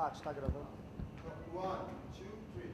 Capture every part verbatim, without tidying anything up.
Start, está gravando. One, two, three.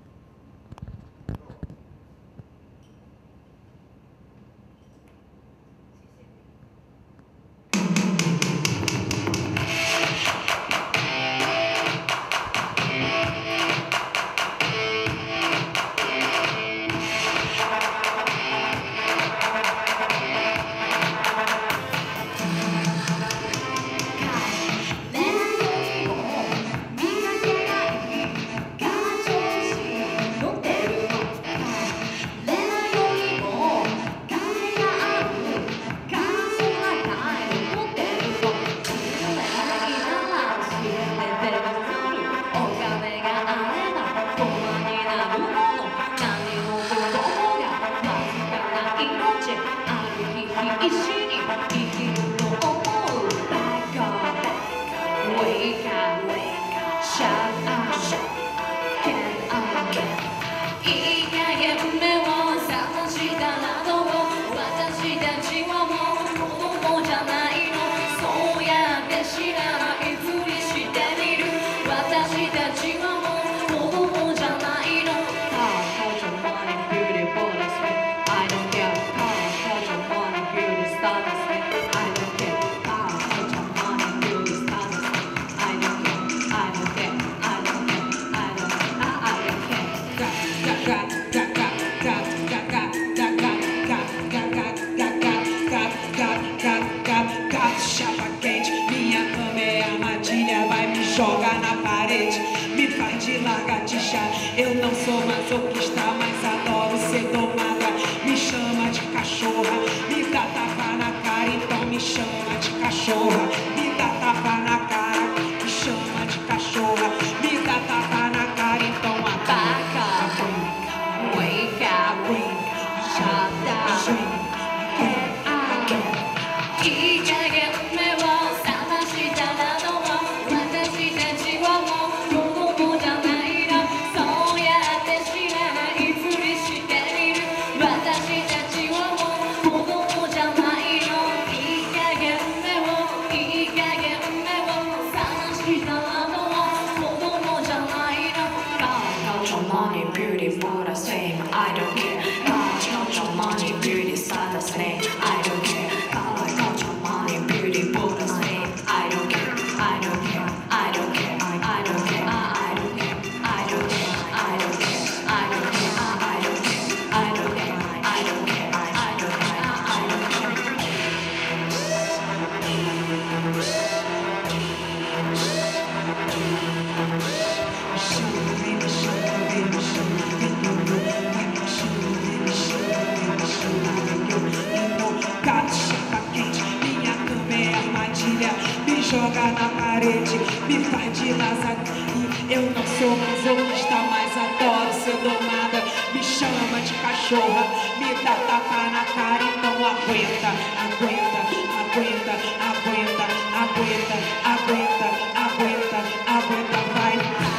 Joga na parede, me faz de lagartixa. Eu não sou masoquista, mas adoro ser domada. Me chama de cachorra, me dá tapa na cara, então me chama de cachorra. Me dá tapa na cara, me chama de cachorra. Me dá tapa na cara, então ataca. Wake up, shut down, get out. いい加減目を覚ましたらどう？私たちはもう子供じゃないの。そうやって知らないふりしている。私たちはもう子供じゃないの。いい加減目を、いい加減目を覚ましたらどう？子供じゃないの。Count your money, beauty, for the same. I don't care. Count your money, beauty, start the same. I don't care. Count your money, beauty, for the same. I don't care. I don't care. I don't care. I don't care. I don't care. I don't care. I don't care. I don't care. I don't care. I don't care. I don't care. I don't care. I don't Gato chapa quente, minha cama é armadilha. Me joga na parede, me faz de lasanha. Eu não sou masoquista, mas adoro ser domada. Me chama de cachorra, me dá tapa na cara, então aguenta, aguenta, aguenta, aguenta, aguenta, aguenta, aguenta, aguenta, vai.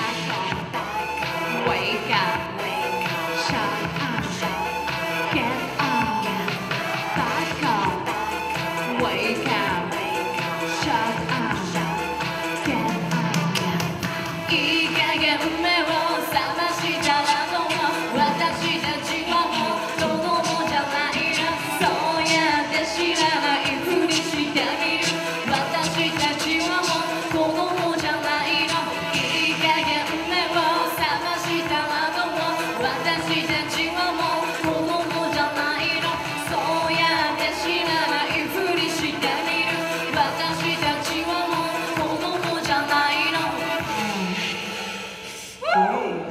Wake up, shut up, get up, back up. Wake up, shut up, get up. いい加減目を覚ましたらどう？私たちはもう子供じゃないの。そうやって知らないふりしている。私たちはもう子供じゃないの。いい加減目を覚ましたらどう？私たちはもう子供じゃないの。そうやって知らないふりしている。私たちはもう子供じゃないの。